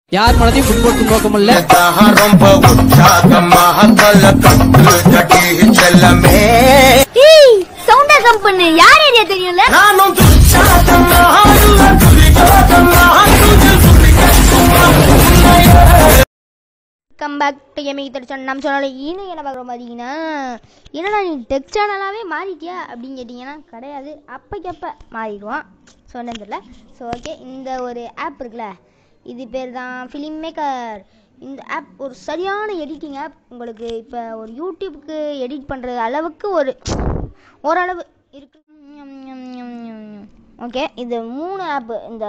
யார் மனதையும் புண்படுத்தும் நோக்கமல்ல. ரொம்ப உற்சாகமாக சவுண்டா கம்பெனி யார் ஏரியா தெரியும்ல. கம் பேக் டு கேமிங் தெரிச்சோம். நம்ம சேனலில் இன்னும் என்ன பார்க்குறோம் பார்த்தீங்கன்னா, என்னடா நீ டெக் சேனலாகவே மாறிட்டியா அப்படின்னு கேட்டிங்கன்னா கிடையாது, அப்பக்கப்போ மாறிடுவான் சொன்னது இல்லை. ஸோ ஓகே, இந்த ஒரு ஆப் இருக்குல்ல, இது பேர் தான் ஃபிலிம் மேக்கர். இந்த ஆப் ஒரு சரியான எடிட்டிங் ஆப். உங்களுக்கு இப்போ ஒரு யூடியூப்க்கு எடிட் பண்ணுற அளவுக்கு ஓரளவு இருக்கு. ஓகே, இது 3 ஆப்பு. இந்த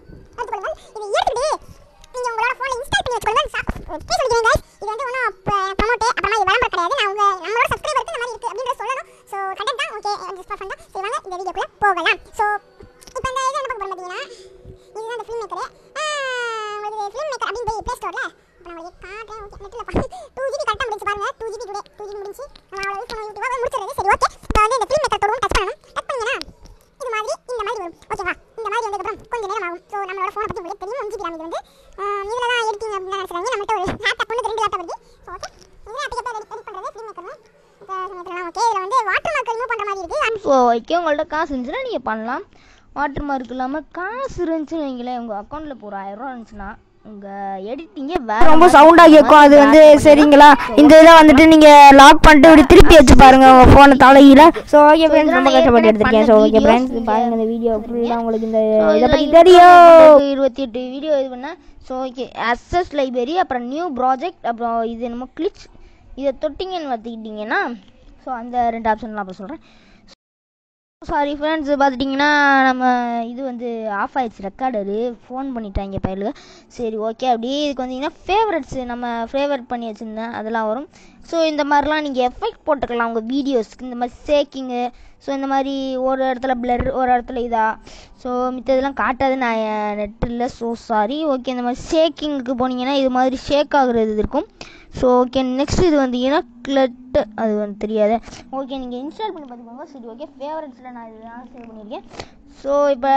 நீங்க உங்களோட போன்ல இன்ஸ்டால் பண்ணி வச்சுக்கோங்க. ப்ளீஸ் சொல்லுங்க गाइस, இது வந்து ஒண்ணு ப்ரோமோட் அப்புறமா இது விளம்பரம் கிடையாது. நான் நம்மளோட சப்ஸ்கிரைபருக்கு இந்த மாதிரி இருக்கு அப்படிங்கறத சொல்லணும். சோ கண்டென்ட் தான். ஓகே, ஜஸ்ட் ஃபார் ஃபன் தான். சரி வாங்க இந்த வீடியோக்குள்ள போகலாம். சோ இப்போ இந்த இது என்ன பார்க்க போறோம் பாத்தீங்கன்னா, இதுதான் அந்த ஃபிலிம் மேக்கர். உங்களுக்கு ஃபிலிம் மேக்கர் அப்படினு போய் ப்ளே ஸ்டோர்ல இப்போ நான் உங்களுக்கு காட்டுறேன். ஓகே, நெட்ல பாருங்க. 2GB கரெக்ட்டா முடிஞ்சு பாருங்க. 2GB டுடே 2GB முடிஞ்சு நான் அவ்வளவு யூஸ் பண்ண யூடியூபா முடிச்சிருது. சரி ஓகே, இப்போ வந்து இந்த ஃபிலிம் மேக்கர் தொடுவோம். டச் பண்ணனும். டச் பண்ணீங்கனா இது மாதிரி இந்த மாதிரி வரும். ஓகேவா? இந்த மாதிரி வந்ததுக்கு அப்புறம் கொஞ்சம் நேரம் ஆகும். சோ நம்மளோட போனை பத்தி உங்களுக்கு தெரியும். 1GB RAM இது வந்து இதுல தான் எடிட்டிங் அப்படினா நினைச்சறாங்க. நம்மட்ட ஒரு லேப்டாப் ஒன்னு 2 லேப்டாப் இருக்கு. சோ ஓகே, இதுல அப்படி எடிட் பண்றது ஃபிலிம் மேக்கர். இப்போ சமயத்துல ஓகே, இதுல வந்து வாட்டர் மார்க் ரிமூவ் பண்ற மாதிரி இருக்கு. சோ ஓகே, உங்கள்ட்ட காசு இருந்துச்சுனா நீங்க பண்ணலாம். வாட்டர் மார்க் இல்லாம காசு இருந்துச்சுன்னு வைங்களேன், உங்க அக்கவுண்ட்ல ஒரு 1000 ரூபாய் இருந்துச்சுன்னா உங்க எடிட்டிங்கே வேற ரொம்ப சவுண்டா கேட்கும். அது வந்து சரிங்களா, இந்த இதை வந்துட்டு நீங்க லாக் பண்ணிட்டு இப்படி திருப்பி வச்சு பாருங்க உங்க போனை தலையில. ஸோ ஓகே ஃப்ரெண்ட்ஸ், ரொம்ப கஷ்டப்பட்டு எடுத்திருக்கேன். ஸோ ஓகே ஃப்ரெண்ட்ஸ், பாருங்க இந்த வீடியோ ஃபுல்லாக உங்களுக்கு இந்த இதை பற்றி தெரியும். 28 வீடியோ இது பண்ண. ஸோ ஓகே, அசஸ் லைப்ரரி, அப்புறம் நியூ ப்ராஜெக்ட், அப்புறம் இது என்னமோ கிளிச், இதை தொட்டிங்கன்னு பார்த்துக்கிட்டிங்கன்னா ஸோ அந்த 2 ஆப்ஷன்லாம் அப்புறம் சொல்கிறேன். சாரி ஃப்ரெண்ட்ஸ், பார்த்துட்டிங்கன்னா நம்ம இது வந்து ஆஃப் ஆயிடுச்சு ரெக்கார்டரு. ஃபோன் பண்ணிட்டாங்க பயிலுங்க. சரி ஓகே, அப்படியே இதுக்கு வந்தீங்கன்னா ஃபேவரட்ஸு நம்ம ஃபேவரட் பண்ணி வச்சுருந்தேன் அதெல்லாம் வரும். ஸோ இந்த மாதிரிலாம் நீங்கள் எஃபெக்ட் போட்டுக்கலாம் உங்கள் வீடியோஸ்க்கு. இந்த மாதிரி ஷேக்கிங்கு, ஸோ இந்த மாதிரி ஒரு இடத்துல பிளர், ஒரு இடத்துல இதா, ஸோ மித்ததெல்லாம் காட்டாது. நான் நெட் இல்லை, ஸோ சாரி. ஓகே, இந்த மாதிரி ஷேக்கிங்க்கு போனீங்கன்னா இது மாதிரி ஷேக் ஆகுறது இருக்கும். ஸோ ஓகே, நெக்ஸ்ட் இது வந்தீங்கன்னா கிளட்டு, அது வந்து தெரியாது. ஓகே, நீங்கள் இன்ஸ்டால் பண்ணி பார்த்துக்கோங்க. சரி ஓகே, ஃபேவரட்ஸில் நான் இதெல்லாம் சேவ் பண்ணியிருக்கேன். ஸோ இப்போ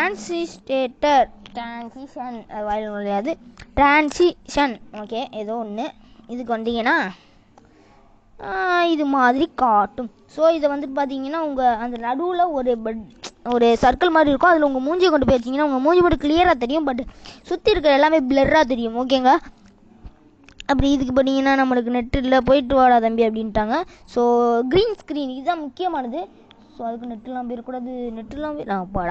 டிரான்சிஷன் வாயில் முடியாது, டிரான்சிஷன் ஓகே ஏதோ ஒன்று. இதுக்கு வந்தீங்கன்னா இது மாதிரி காட்டும். ஸோ இதை வந்துட்டு பார்த்தீங்கன்னா உங்கள் அந்த நடுவில் ஒரு சர்க்கிள் மாதிரி இருக்கும். அதில் உங்கள் மூஞ்சியை கொண்டு போய் வச்சிங்கன்னா உங்கள் மூஞ்சி மட்டும் கிளியராக தெரியும், பட் சுற்றி இருக்கிற எல்லாமே பிளர்ராக தெரியும். ஓகேங்க, அப்படி இதுக்கு பண்ணிங்கன்னா நம்மளுக்கு நெட் இல்லை, போயிட்டு வாடா தம்பி அப்படின்ட்டாங்க. ஸோ க்ரீன் ஸ்க்ரீன் இதுதான் முக்கியமானது. ஸோ அதுக்கு நெட்டுலாம் போயிடக்கூடாது. நெட்டுலாம் நான் பாடா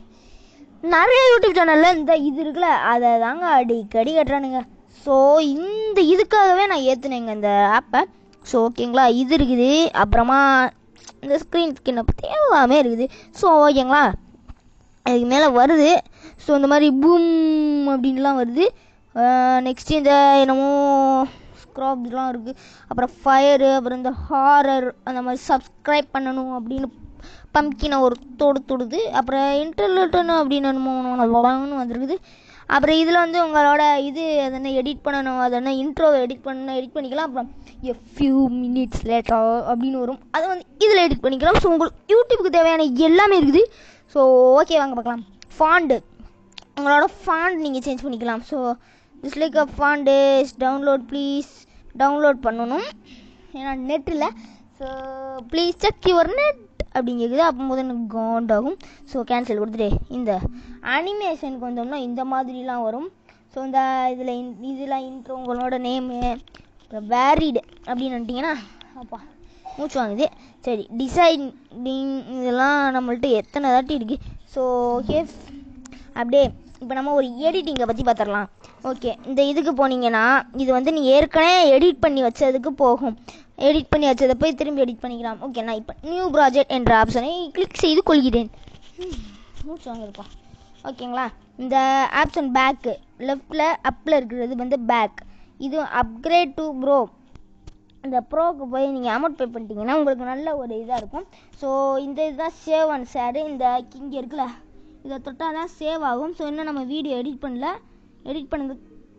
நிறைய யூடியூப் சேனலில் இந்த இது இருக்குல்ல, அதை தாங்க அடிக்கடி கட்டுறானுங்க. ஸோ இந்த இதுக்காகவே நான் ஏற்றுனேங்க இந்த ஆப்பை. ஸோ ஓகேங்களா, இது இருக்குது. அப்புறமா இந்த ஸ்க்ரீன் ஸ்கின் பற்றி எல்லாமே இருக்குது. ஸோ ஓகேங்களா, அதுக்கு மேலே வருது. ஸோ இந்த மாதிரி பூம் அப்படின்லாம் வருது. நெக்ஸ்ட் இந்த என்னமோ ஸ்க்ராப்லாம் இருக்குது. அப்புறம் ஃபயரு, அப்புறம் இந்த ஹாரர், அந்த மாதிரி சப்ஸ்கிரைப் பண்ணணும் அப்படின்னு பம்கினை ஒரு தொடுது. அப்புறம் இன்டர்நெட்டுன்னு அப்படின்னு என்னமோ வந்துருக்குது. அப்புறம் இதில் வந்து உங்களோட இது அதென்ன எடிட் பண்ணணும், அதென்ன இன்ட்ரோவை எடிட் பண்ணிக்கலாம். அப்புறம் a few minutes later அப்படின்னு வரும், அதை வந்து இதில் எடிட் பண்ணிக்கலாம். ஸோ உங்களுக்கு யூடியூப்புக்கு தேவையான எல்லாமே இருக்குது. ஸோ ஓகே, வாங்க பார்க்கலாம். ஃபாண்டு, உங்களோட ஃபாண்ட் நீங்கள் சேஞ்ச் பண்ணிக்கலாம். So just like a font download, please download பண்ணணும், ஏன்னா நெட் இல்லை. So please check your net அப்படிங்கிறது அப்போது எனக்கு காண்டாகும். ஸோ கேன்சல் கொடுத்துட்டு இந்த அனிமேஷனுக்கு வந்தோம்னா இந்த மாதிரிலாம் வரும். ஸோ இந்த இதெல்லாம் இன்ட்ரோ, உங்களோட நேமு, அப்புறம் வேரிடு அப்படின்னு வந்துட்டிங்கன்னா அப்பா மூச்சு வாங்குது. சரி, டிசைனிங் இதெல்லாம் நம்மள்ட்ட எத்தனை தாட்டி இருக்குது. ஸோ ஓகே, அப்படியே இப்போ நம்ம ஒரு எடிட்டிங்கை பற்றி பார்த்துடலாம். ஓகே, இந்த இதுக்கு போனீங்கன்னா இது வந்து நீங்கள் ஏற்கனவே எடிட் பண்ணி வச்சதுக்கு போகும். எடிட் பண்ணி வச்சதை போய் திரும்பி எடிட் பண்ணிக்கலாம். ஓகே, நான் இப்போ நியூ ப்ராஜெக்ட் என்ற ஆப்ஷனை கிளிக் செய்து கொள்கிறேன். மூச்சு வாங்குதுப்பா. ஓகேங்களா, இந்த ஆப்ஷன் பேக்கு லெஃப்டில் அப்பில் இருக்கிறது வந்து பேக். இது அப்கிரேட் டு ப்ரோ. இந்த ப்ரோக்கு போய் நீங்கள் அமௌண்ட் பே பண்ணிட்டீங்கன்னா உங்களுக்கு நல்ல ஒரு இதாக இருக்கும். ஸோ இந்த இதுதான் சேவ் அண்ட் ஷேரு. இந்த இங்கே இருக்குல்ல, இதை தொட்டால் தான் சேவ் ஆகும். ஸோ இன்னும் நம்ம வீடியோ எடிட் பண்ணல, எடிட் பண்ணது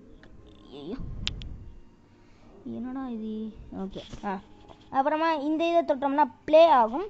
என்னடா இது. ஓகே, அப்புறமா இந்த இதை தொட்டோம்னா ப்ளே ஆகும்.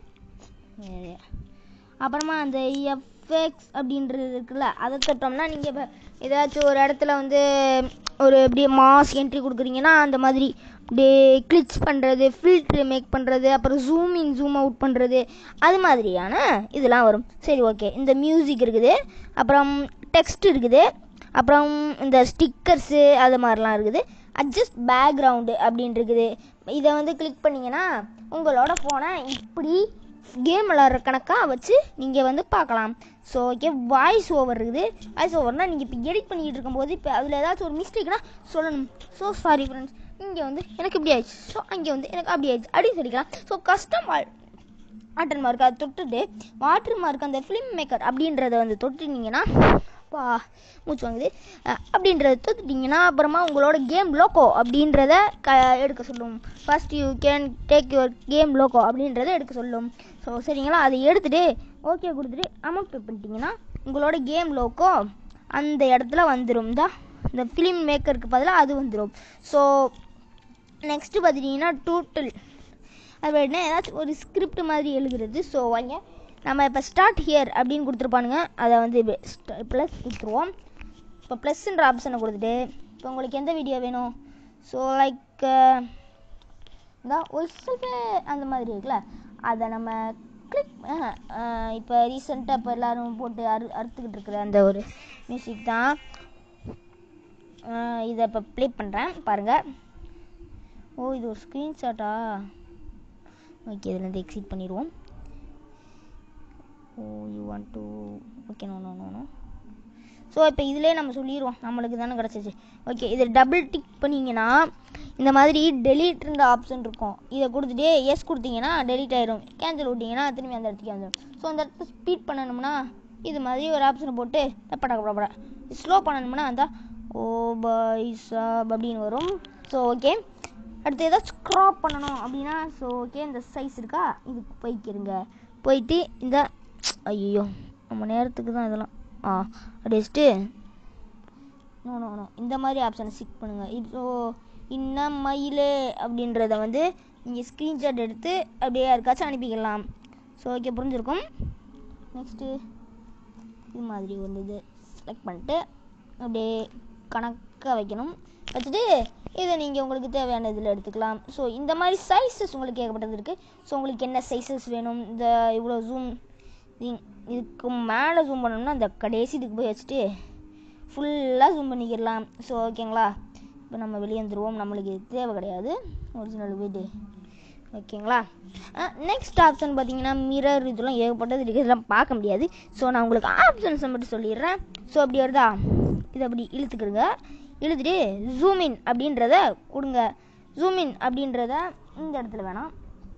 அப்புறமா அந்த எஃப்எக்ஸ் அப்படின்றது இருக்குல்ல, அதை தொட்டோம்னா நீங்கள் இப்போ ஏதாச்சும் ஒரு இடத்துல வந்து ஒரு அப்படியே மாஸ் என்ட்ரி கொடுக்குறீங்கன்னா அந்த மாதிரி அப்படியே கிளிச் பண்ணுறது, ஃபில்ட்ரு மேக் பண்ணுறது, அப்புறம் ஜூம் இன் ஜூம் அவுட் பண்ணுறது, அது மாதிரியான இதெல்லாம் வரும். சரி, ஓகே. இந்த மியூசிக் இருக்குது, அப்புறம் டெக்ஸ்ட் இருக்குது, அப்புறம் இந்த ஸ்டிக்கர்ஸு அது மாதிரிலாம் இருக்குது. அட்ஜஸ்ட் பேக்ரவுண்டு அப்படின்னு இருக்குது. இதை வந்து கிளிக் பண்ணிங்கன்னா உங்களோட ஃபோனை இப்படி கேம் விளாட்ற கணக்காக வச்சு நீங்கள் வந்து பார்க்கலாம். ஸோ ஓகே, வாய்ஸ் ஓவர் இருக்குது. வாய்ஸ் ஓவர்னால் நீங்கள் இப்போ எடிட் பண்ணிக்கிட்டு இருக்கும்போது இப்போ அதில் ஏதாச்சும் ஒரு மிஸ்டேக்னால் சொல்லணும். ஸோ சாரி ஃப்ரெண்ட்ஸ், இங்கே வந்து எனக்கு இப்படி ஆயிடுச்சு, ஸோ அங்கே வந்து எனக்கு அப்படி ஆயிடுச்சு அப்படின்னு சொல்லிக்கலாம். ஸோ கஸ்டம் வாட்டர் மார்க் அதை தொட்டுட்டு வாட்டர் மார்க் அந்த ஃபிலிம் மேக்கர் அப்படின்றத வந்து தொட்டுட்டிங்கன்னா மூச்சு வாங்குது அப்படின்றத தொட்டுட்டிங்கன்னா அப்புறமா உங்களோட கேம் லோகோ அப்படின்றத எடுக்க சொல்லும். First you can take your game logo அப்படின்றத எடுக்க சொல்லும். ஸோ சரிங்களா, அதை எடுத்துகிட்டு ஓகே கொடுத்துட்டு அமௌண்ட் பே பண்ணிட்டீங்கன்னா உங்களோட கேம் லோகோ அந்த இடத்துல வந்துடும். இந்த ஃபிலிம் மேக்கருக்கு பதிலாக அது வந்துடும். ஸோ நெக்ஸ்ட்டு பார்த்துட்டிங்கன்னா டூட்டில், அது என்ன ஏதாச்சும் ஒரு ஸ்கிரிப்ட் மாதிரி எழுதுறது. ஸோ வாங்க நம்ம இப்போ ஸ்டார்ட் ஹியர் அப்படின்னு கொடுத்துருப்பானுங்க, அதை வந்து ப்ளஸ் கொடுத்துருவோம். இப்போ ப்ளஸ்ன்ற ஆப்ஷனை கொடுத்துட்டு இப்போ உங்களுக்கு எந்த வீடியோ வேணும், ஸோ லைக் இந்த ஒரு அந்த மாதிரி இருக்குல்ல, அதை நம்ம கிளிக் இப்போ ரீசெண்டாக இப்போ எல்லோரும் போட்டு அறுத்துக்கிட்டு இருக்கிற அந்த ஒரு மியூசிக் தான். இதை இப்போ ப்ளே பண்ணுறேன் பாருங்கள். ஓ, இது ஒரு ஸ்க்ரீன்ஷாட்டா? ஓகே, இதுலேருந்து எக்ஸிட் பண்ணிடுவோம். Oh, you want to okay, no. So இப்போ இதிலே நம்ம சொல்லிடுவோம், நம்மளுக்கு தானே கிடச்சிச்சு. ஓகே, இதை டபுள் டிக் பண்ணிங்கன்னா இந்த மாதிரி டெலீட்ன்ற ஆப்ஷன் இருக்கும். இதை கொடுத்துட்டு எஸ் கொடுத்தீங்கன்னா டெலீட் ஆகிடும். கேன்சல் விட்டிங்கன்னா திரும்பி அந்த இடத்துக்கு வந்துடும். ஸோ அந்த இடத்த ஸ்பீட் பண்ணணும்னா இது மாதிரி ஒரு ஆப்ஷனை போட்டு படப்பட ஸ்லோ பண்ணணும்னா அந்த ஓ பாய் சாப் அப்படின்னு வரும். ஸோ ஓகே, அடுத்து ஏதாச்சும் ஸ்க்ராப் பண்ணணும் அப்படின்னா ஸோ ஓகே, இந்த சைஸ் இருக்கா, இதுக்கு போய்க்கிருங்க. போயிட்டு இந்த ஐயோ நம்ம நேரத்துக்கு தான் இதெல்லாம் அடிச்சுட்டு நோ இந்த மாதிரி ஆப்ஷனை ஸ்டிக் பண்ணுங்கள். இப்போ இன்னும் மயிலே அப்படின்றத வந்து நீங்கள் ஸ்க்ரீன்ஷாட் எடுத்து அப்படியே யாருக்காச்சும் அனுப்பிக்கலாம். ஸோ ஓகே, புரிஞ்சிருக்கும். நெக்ஸ்ட்டு இது மாதிரி ஒரு இது செலக்ட் பண்ணிட்டு அப்படியே கணக்காக வைக்கணும். வச்சுட்டு இதை நீங்கள் உங்களுக்கு தேவையான இதில் எடுத்துக்கலாம். ஸோ இந்த மாதிரி சைஸஸ் உங்களுக்கு ஏகப்பட்டது இருக்குது. ஸோ உங்களுக்கு என்ன சைஸஸ் வேணும், இந்த இவ்வளோ ஜூம் இதுக்கு மேலே ஜூம் பண்ணோம்னா அந்த கடைசி இதுக்கு போய் வச்சுட்டு ஃபுல்லாக ஜூம் பண்ணிக்கிடலாம். ஸோ ஓகேங்களா, இப்போ நம்ம வெளியே வந்துடுவோம், நம்மளுக்கு இது தேவை கிடையாது ஒரிஜினல் வீடு. ஓகேங்களா, நெக்ஸ்ட் ஆப்ஷன் பார்த்தீங்கன்னா மிரர், இதெல்லாம் ஏகப்பட்டது இருக்குது, இதெல்லாம் பார்க்க முடியாது. ஸோ நான் உங்களுக்கு ஆப்ஷன்ஸை மட்டும் சொல்லிடுறேன். ஸோ அப்படி வருதா, இதை அப்படி இழுத்துக்கிடுங்க. இழுத்துட்டு ஜூமின் அப்படின்றத கொடுங்க. ஜூமின் அப்படின்றத இந்த இடத்துல வேணாம்,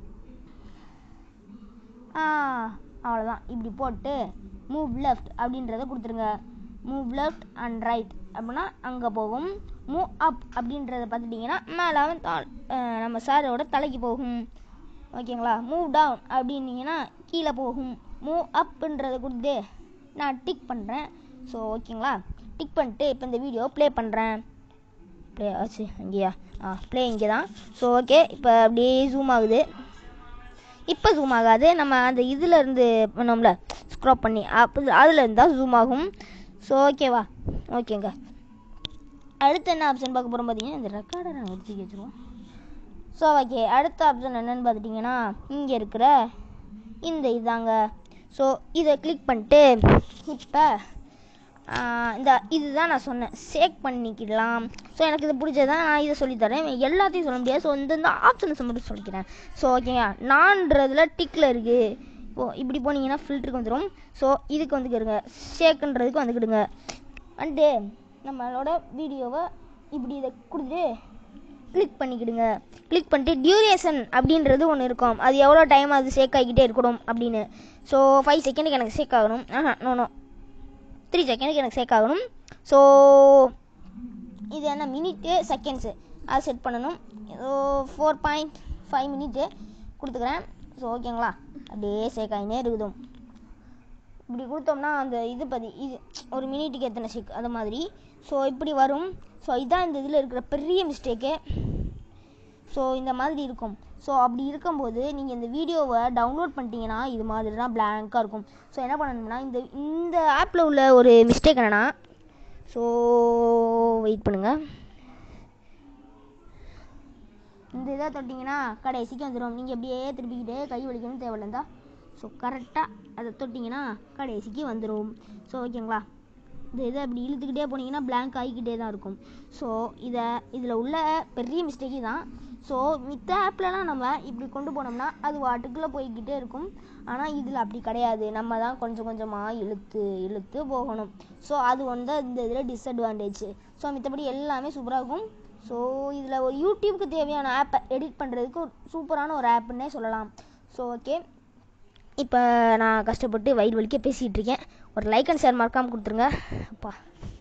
அவ்வளோதான். இப்படி போட்டு மூவ் லெஃப்ட் அப்படின்றத கொடுத்துருங்க. மூவ் லெஃப்ட் அண்ட் ரைட் அப்படின்னா அங்கே போகும். மூவ் அப் அப்படின்றத பார்த்துட்டிங்கன்னா மேலே நம்ம சாரோட தலைக்கு போகும். ஓகேங்களா, மூவ் டவுன் அப்படின்னீங்கன்னா கீழே போகும். மூவ் அப்புன்றதை கொடுத்து நான் டிக் பண்ணுறேன். ஸோ ஓகேங்களா, டிக் பண்ணிட்டு இப்போ இந்த வீடியோ ப்ளே பண்ணுறேன். ப்ளே ஆச்சு அங்கேயா? ப்ளே இங்கே தான். ஸோ ஓகே, இப்போ அப்படியே ஜூம் ஆகுது. இப்போ ஜூம் ஆகாது, நம்ம அந்த இதில் இருந்து பண்ணோம்ல ஸ்க்ராப் பண்ணி அதில் இருந்தால் ஜூம் ஆகும். ஸோ ஓகேவா? ஓகேங்க. அடுத்து என்ன ஆப்ஷன் பார்க்க போகிறோம் பார்த்தீங்கன்னா, இந்த ரெக்கார்டை நாங்கள் எடுத்து வச்சுருவோம். ஸோ ஓகே, அடுத்த ஆப்ஷன் என்னென்னு பார்த்துட்டிங்கன்னா இங்கே இருக்கிற இந்த இதாங்க. ஸோ இதை கிளிக் பண்ணிட்டு இப்போ இந்த இதுதான் நான் சொன்னேன், சேக் பண்ணிக்கிடலாம். ஸோ எனக்கு இது பிடிச்சதான் நான் இதை சொல்லித்தரேன், எல்லாத்தையும் சொல்ல முடியாது. ஸோ இந்த ஆப்ஷன்ஸை மட்டும் சொல்லிக்கிறேன். ஸோ ஓகேங்க, நான்றதுல டிக்கில் இருக்குது. இப்போது இப்படி போனீங்கன்னா ஃபில்டருக்கு வந்துடும். ஸோ இதுக்கு வந்துக்கிடுங்க, ஷேக்குன்றதுக்கு வந்துக்கிடுங்க. அண்டு நம்மளோட வீடியோவை இப்படி இதை கொடுத்துட்டு கிளிக் பண்ணிக்கிடுங்க. கிளிக் பண்ணிட்டு டியூரேஷன் அப்படின்றது ஒன்று இருக்கும், அது எவ்வளோ டைம் அது ஷேக் ஆகிக்கிட்டே இருக்கணும் அப்படின்னு. ஸோ 5 செகண்டுக்கு எனக்கு ஷேக் ஆகணும். நோ 3 செகண்டுக்கு எனக்கு ஷேக் ஆகணும். ஸோ இது என்ன மினிட்டு செகண்ட்ஸு அது செட் பண்ணணும். 4.5 மினிட்டு கொடுத்துக்கிறேன். ஸோ ஓகேங்களா, அப்படியே ஷேக் ஆகினே இருக்குதும். இப்படி கொடுத்தோம்னா அந்த இது இது ஒரு மினிட்டுக்கு எத்தனை ஷேக் அது மாதிரி. ஸோ இப்படி வரும். ஸோ இதான் இந்த இதில் இருக்கிற பெரிய மிஸ்டேக்கு. ஸோ இந்த மாதிரி இருக்கும். ஸோ அப்படி இருக்கும்போது நீங்கள் இந்த வீடியோவை டவுன்லோட் பண்ணிட்டீங்கன்னா இது மாதிரி தான் பிளாங்காக இருக்கும். ஸோ என்ன பண்ணணும்னா இந்த ஆப்பில் உள்ள ஒரு மிஸ்டேக் என்னென்னா, ஸோ வெயிட் பண்ணுங்கள். இந்த இதை தொட்டிங்கன்னா கடைசிக்கு வந்துடும். நீங்கள் அப்படியே திருப்பிக்கிட்டே கை வலிக்கணும்னு தேவையில்லைந்தா. ஸோ கரெக்டாக அதை தொட்டிங்கன்னா கடைசிக்கு வந்துடும். ஸோ ஓகேங்களா, இந்த இதை அப்படி இழுத்துக்கிட்டே போனீங்கன்னா பிளாங்க் ஆகிக்கிட்டே தான் இருக்கும். ஸோ இதில் உள்ள பெரிய மிஸ்டேக்கு தான். ஸோ மித்த ஆப்லலாம் நம்ம இப்படி கொண்டு போனோம்னா அது வாட்டுக்குள்ளே போய்கிட்டே இருக்கும். ஆனால் இதில் அப்படி கிடையாது, நம்ம தான் கொஞ்சம் கொஞ்சமாக இழுத்து போகணும். ஸோ அது வந்து இந்த இதில் டிஸ்அட்வான்டேஜ். ஸோ மித்தபடி எல்லாமே சூப்பராக இருக்கும். ஸோ இதில் ஒரு யூடியூப்க்கு தேவையான ஆப்பை எடிட் பண்ணுறதுக்கு சூப்பரான ஒரு ஆப்புன்னே சொல்லலாம். ஸோ ஓகே, இப்போ நான் கஷ்டப்பட்டு வயிறு வலிக்க பேசிகிட்டு இருக்கேன். ஒரு லைக் அண்ட் ஷேர் மறக்காமல் கொடுத்துருங்க. அப்பா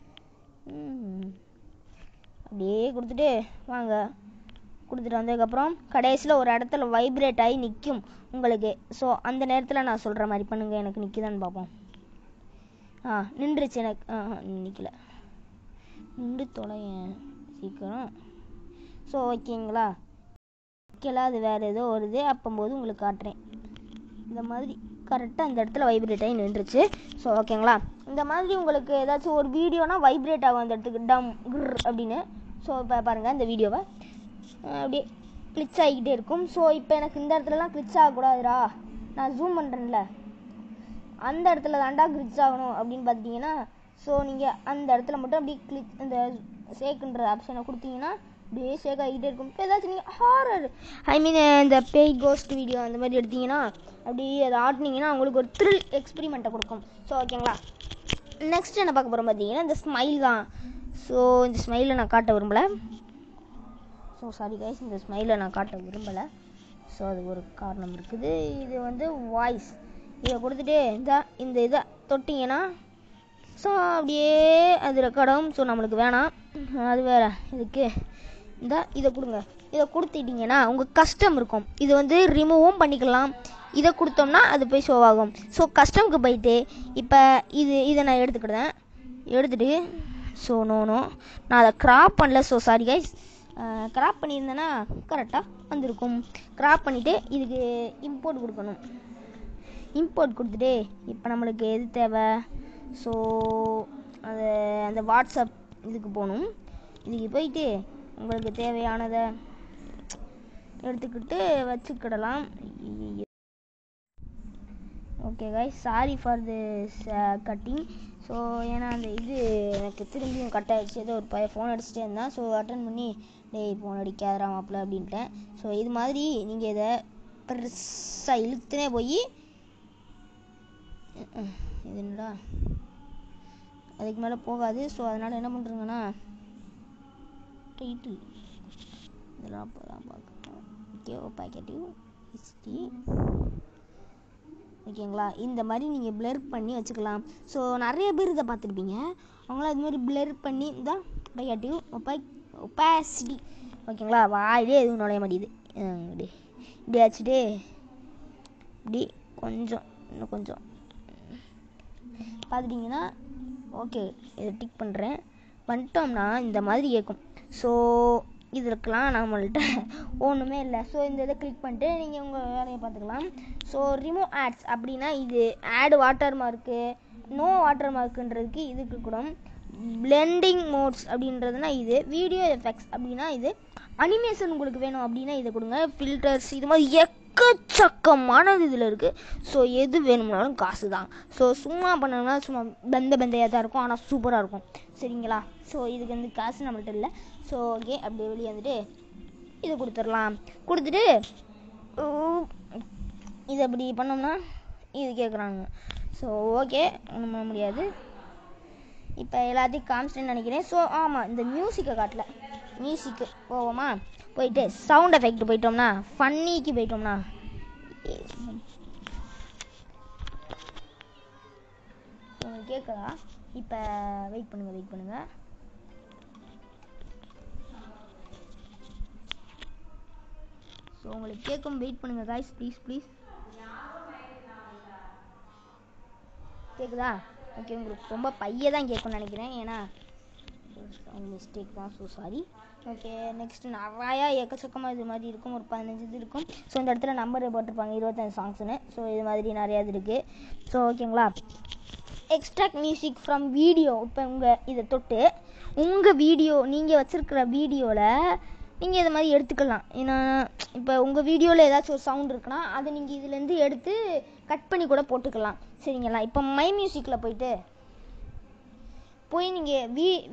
அப்படியே கொடுத்துட்டு வாங்க. கொடுத்துட்டு வந்ததுக்கப்புறம் கடைசியில் ஒரு இடத்துல வைப்ரேட் ஆகி நிற்கும் உங்களுக்கு. ஸோ அந்த நேரத்தில் நான் சொல்கிற மாதிரி பண்ணுங்கள். எனக்கு நிற்குதான்னு பார்ப்போம். நின்றுச்சு எனக்கு. நிற்கல, நின்று தொலையேன் சீக்கிரம். ஸோ ஓகேங்களா, நிற்கல, அது வேறு ஏதோ வருது. அப்போம்போது உங்களுக்கு காட்டுறேன். இந்த மாதிரி கரெக்டாக இந்த இடத்துல வைப்ரேட் ஆகி நின்றுச்சு. ஸோ ஓகேங்களா, இந்த மாதிரி உங்களுக்கு ஏதாச்சும் ஒரு வீடியோனா வைப்ரேட் ஆகும் அந்த இடத்துக்கு டம் குர் அப்படின்னு. ஸோ இப்போ பாருங்கள், இந்த வீடியோவை அப்படியே கிளிச் ஆகிக்கிட்டே இருக்கும். ஸோ இப்போ எனக்கு இந்த இடத்துலலாம் கிளிச் ஆகக்கூடாதுடா, நான் ஜூம் பண்ணுறேன்ல, அந்த இடத்துல தாண்டா கிளிச் ஆகணும் அப்படின்னு பார்த்துட்டிங்கன்னா, ஸோ நீங்கள் அந்த இடத்துல மட்டும் அப்படியே கிளிக் இந்த ஷேக்குன்ற ஆப்ஷனை கொடுத்தீங்கன்னா அப்படியே ஷேக் ஆகிக்கிட்டே இருக்கும். இப்போ ஏதாச்சும் நீங்கள் ஹாரர் இந்த பேய் கோஸ்ட் வீடியோ அந்த மாதிரி எடுத்தீங்கன்னா அப்படியே அதை ஆட்டினீங்கன்னா உங்களுக்கு ஒரு த்ரில் எக்ஸ்பிரிமெண்ட்டை கொடுக்கும். ஸோ ஓகேங்களா, நெக்ஸ்ட் என்ன பார்க்க போகிறோம் பார்த்தீங்கன்னா இந்த ஸ்மைல் தான். ஸோ இந்த ஸ்மைலை நான் காட்ட விரும்பலை. ஸோ சாரி கைஸ், இந்த ஸ்மைலை நான் காட்ட விரும்பலை. ஸோ அதுக்கு ஒரு காரணம் இருக்குது. இது வந்து வாய்ஸ். இதை கொடுத்துட்டு இந்த இதை தொட்டிங்கன்னா ஸோ அப்படியே அது ரெக்கார்டும். ஸோ நம்மளுக்கு வேணாம், அது வேறு. இதுக்கு இதை கொடுங்க. இதை கொடுத்துட்டிங்கன்னா உங்கள் கஸ்டம் இருக்கும். இது வந்து ரிமூவும் பண்ணிக்கலாம். இதை கொடுத்தோம்னா அது போய் ஷோ ஆகும். ஸோ கஸ்டமுக்கு போயிட்டு இப்போ இதை நான் எடுத்துகிட்டு ஸோ நோ நான் அதை க்ராப் பண்ணல. ஸோ சாரி கைஸ், க்ராப் பண்ணியிருந்தேன்னா கரெக்டாக வந்திருக்கும். க்ராப் பண்ணிவிட்டு இதுக்கு இம்போர்ட் கொடுக்கணும். இம்போர்ட் கொடுத்துட்டு இப்போ நம்மளுக்கு எது தேவை, ஸோ அந்த வாட்ஸ்அப் இதுக்கு போகணும். இதுக்கு போயிட்டு உங்களுக்கு தேவையானதை எடுத்துக்கிட்டு வச்சுக்கிடலாம். Okay guys, sorry for this cutting. So ஏன்னா அந்த இது எனக்கு திரும்பியும் கட் ஆகிடுச்சு. ஏதோ ஒரு ஃபோன் அடிச்சுட்டே இருந்தான். ஸோ அட்டன் பண்ணி டேய் ஃபோன் அடிக்காதரா மாப்பிள்ள அப்படின்ட்டேன். ஸோ இது மாதிரி நீங்கள் இதை பெருசாக இழுத்துனே போய் இது என்னடா அதுக்கு மேலே போகாது. ஸோ அதனால் என்ன பண்ணுறீங்கன்னா டைட்டில் இதெல்லாம் அப்போ தான் பார்க்கணும். ஓகே, பேக்கெட்டிவ் ஹிஸ்ட்ரி. ஓகேங்களா, இந்த மாதிரி நீங்கள் பிளர் பண்ணி வச்சுக்கலாம். ஸோ நிறைய பேர் இதை பார்த்துருப்பீங்க. அவங்களாம் இது மாதிரி பிளர் பண்ணி இந்த பேக்கெட்டிவ் ஒப்பாசிட்டி. ஓகேங்களா, வாயிலே எதுவும் நுழைய மாட்டேங்குது. இப்படி வச்சுட்டு இப்படி இன்னும் கொஞ்சம் பார்த்துட்டிங்கன்னா ஓகே, இதை டிக் பண்ணுறேன். பண்ணிட்டோம்னா இந்த மாதிரி கேட்கும். ஸோ இதுக்கெலாம் நம்மள்கிட்ட ஒன்றுமே இல்லை. ஸோ இந்த இதை கிளிக் பண்ணிட்டு நீங்கள் உங்கள் வேலையை பார்த்துக்கலாம். ஸோ ரிமூவ் ஆட்ஸ் அப்படின்னா இது ad water mark, no water மார்க்குன்றதுக்கு இதுக்கு கூட. பிளெண்டிங் மோட்ஸ் அப்படின்றதுனா இது. வீடியோ எஃபெக்ட்ஸ் அப்படின்னா இது. அனிமேஷன் உங்களுக்கு வேணும் அப்படின்னா இதை கொடுங்க. ஃபில்டர்ஸ் இது மாதிரி எக்கச்சக்கமானது இதில் இருக்குது. ஸோ எது வேணும்னாலும் காசு தான். ஸோ சும்மா பண்ணோம்னா சும்மா பெந்தையாக தான் இருக்கும், ஆனால் சூப்பராக இருக்கும். சரிங்களா, ஸோ இதுக்கு வந்து காசு நம்மள்கிட்ட இல்லை. ஸோ ஓகே, அப்படியே வெளியே வந்துட்டு இதை கொடுத்துடலாம். கொடுத்துட்டு இது அப்படி பண்ணோம்னா இது கேட்குறாங்க. ஸோ ஓகே, ஒன்றும் பண்ண முடியாது. இப்போ எல்லாத்தையும் காமிச்சிட்டேன்னு நினைக்கிறேன். ஸோ ஆமாம், இந்த மியூசிக்கை காட்டல. மியூசிக்கு போவோமா, போயிட்டு சவுண்ட் எஃபெக்ட் போயிட்டோம்னா, ஃபன்னிக்கு போயிட்டோம்னா கேட்குதா? இப்போ வெயிட் பண்ணுங்கள். ஸோ உங்களுக்கு கேட்கும், வெயிட் பண்ணுங்கள் காய்ஸ், ப்ளீஸ். கேட்குதா? ஓகே, உங்களுக்கு ரொம்ப பைய தான் கேட்கும்னு நினைக்கிறேன். ஏன்னா மிஸ்டேக் தான். So sorry. ஓகே, நெக்ஸ்ட்டு நிறையா எக்கச்சக்கமாக இது மாதிரி இருக்கும். ஒரு 15 இது இருக்கும். ஸோ இந்த இடத்துல நம்பர் போட்டிருப்பாங்க 25 சாங்ஸ்னு. ஸோ இது மாதிரி நிறையா இது இருக்குது. ஸோ ஓகேங்களா, எக்ஸ்ட்ராக்ட் மியூசிக் ஃப்ரம் வீடியோ. இப்போ உங்கள் இதை தொட்டு உங்கள் வீடியோ நீங்கள் வச்சுருக்கிற வீடியோவில் நீங்கள் இது மாதிரி எடுத்துக்கலாம். ஏன்னா இப்போ உங்கள் வீடியோவில் ஏதாச்சும் ஒரு சவுண்ட் இருக்குன்னா அதை நீங்கள் இதுலேருந்து எடுத்து கட் பண்ணி கூட போட்டுக்கலாம். சரிங்களா? இப்போ மை மியூசிக்கில் போய் நீங்கள்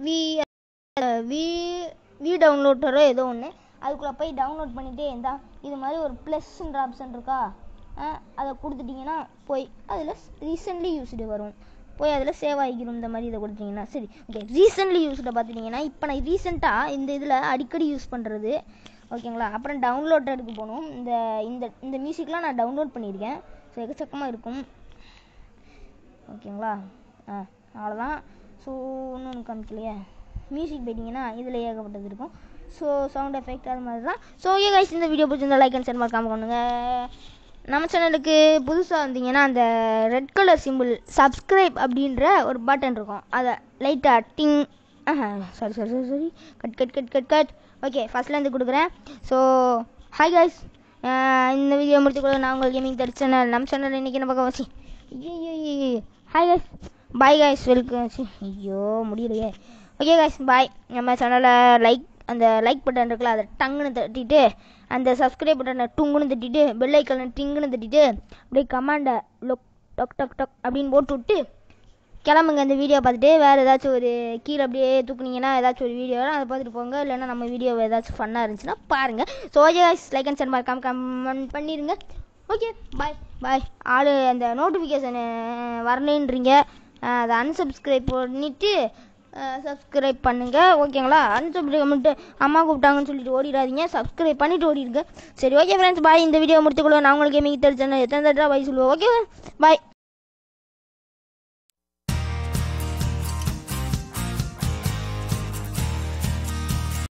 வி டவுன்லோடரோ ஏதோ ஒன்று அதுக்குள்ளே போய் டவுன்லோட் பண்ணிகிட்டே இருந்தால் இது மாதிரி ஒரு ப்ளஸ்ன்ற ஆப்ஷன் இருக்கா, அதை கொடுத்துட்டிங்கன்னா போய் அதில் ரீசெண்ட்லி யூஸ்டு வரும். போய் அதில் சேவ் ஆகிக்கணும். இந்த மாதிரி இதை கொடுத்தீங்கன்னா சரி. ஓகே, ரீசெண்ட்லி யூஸ்ட பார்த்துட்டிங்கன்னா இப்போ நான் ரீசெண்டாக இந்த இதில் அடிக்கடி யூஸ் பண்ணுறது. ஓகேங்களா? அப்புறம் டவுன்லோடருக்கு போகணும். இந்த மியூசிக்லாம் நான் டவுன்லோட் பண்ணியிருக்கேன். ஸோ எக்கச்சக்கமாக இருக்கும். ஓகேங்களா? அவ்வளோதான். ஸோ ஒன்றும் காமிக்கலையே. மியூசிக் போயிட்டிங்கன்னா இதில் ஏகப்பட்டது இருக்கும். ஸோ சவுண்ட் எஃபெக்ட் அது மாதிரி தான். ஸோ ஓகே கைஸ், இந்த வீடியோ பிடிச்சிருந்தா லைக் அண்ட் ஷேர் மறக்காம பண்ணுங்க. நம்ம சேனலுக்கு புதுசாக வந்தீங்கன்னா அந்த ரெட் கலர் சிம்பிள் சப்ஸ்கிரைப் அப்படின்ற ஒரு பட்டன் இருக்கும். அதை லைட்டாக டிங் சாரி கட் ஓகே ஃபஸ்ட்லேருந்து கொடுக்குறேன். ஸோ ஹாய் கைஸ், இந்த வீடியோ முடித்துக்கொள்ள நான் உங்கள் கேமிங் தட் சேனல். நம்ம சேனல் இன்றைக்கி என்ன பார்க்க வச்சு hi guys, bye guys, welcome. ஐயோ முடியலையே. Okay guys, bye. நம்ம சேனலில் அந்த லைக் பட்டன் இருக்குல்ல, அதை டங்குன்னு தட்டிட்டு, அந்த சப்ஸ்கிரைப் பட்டனை டுங்குன்னு தட்டிட்டு, பெல் ஐக்கனை டிங்குன்னு தட்டிட்டு, அப்படியே கமாண்டை டக் டக் டக் அப்படின்னு போட்டு விட்டு கிளம்புங்க. இந்த வீடியோ பார்த்துட்டு வேறு ஏதாச்சும் ஒரு கீழே அப்படியே தூக்குனீங்கன்னா ஏதாச்சும் ஒரு வீடியோ அதை பார்த்துட்டு போங்க. இல்லைன்னா நம்ம வீடியோ ஏதாச்சும் ஃபன்னாக இருந்துச்சுன்னா பாருங்கள். So okay guys, like and share மறக்காம கமெண்ட் பண்ணிடுங்க. Okay bye. அந்த நோட்டிஃபிகேஷனு வரலன்றீங்க, அதை அன்சப்ஸ்கிரைப் பண்ணிவிட்டு சப்ஸ்கிரைப் பண்ணுங்கள். ஓகேங்களா? அன்சப்ஸ்கிரைப் பண்ணிட்டு அம்மா கூப்பிட்டாங்கன்னு சொல்லிட்டு ஓடிடாதீங்க, சப்ஸ்கிரைப் பண்ணிவிட்டு ஓடிடுங்க. சரி ஓகே ஃப்ரெண்ட்ஸ், பாய். இந்த வீடியோ முடித்துக்கொள்ள நான் உங்களுக்கு கேமிங் தெரிஞ்சேன் எத்தனை தடவை பாய் சொல்லுவேன். ஓகே பாய்.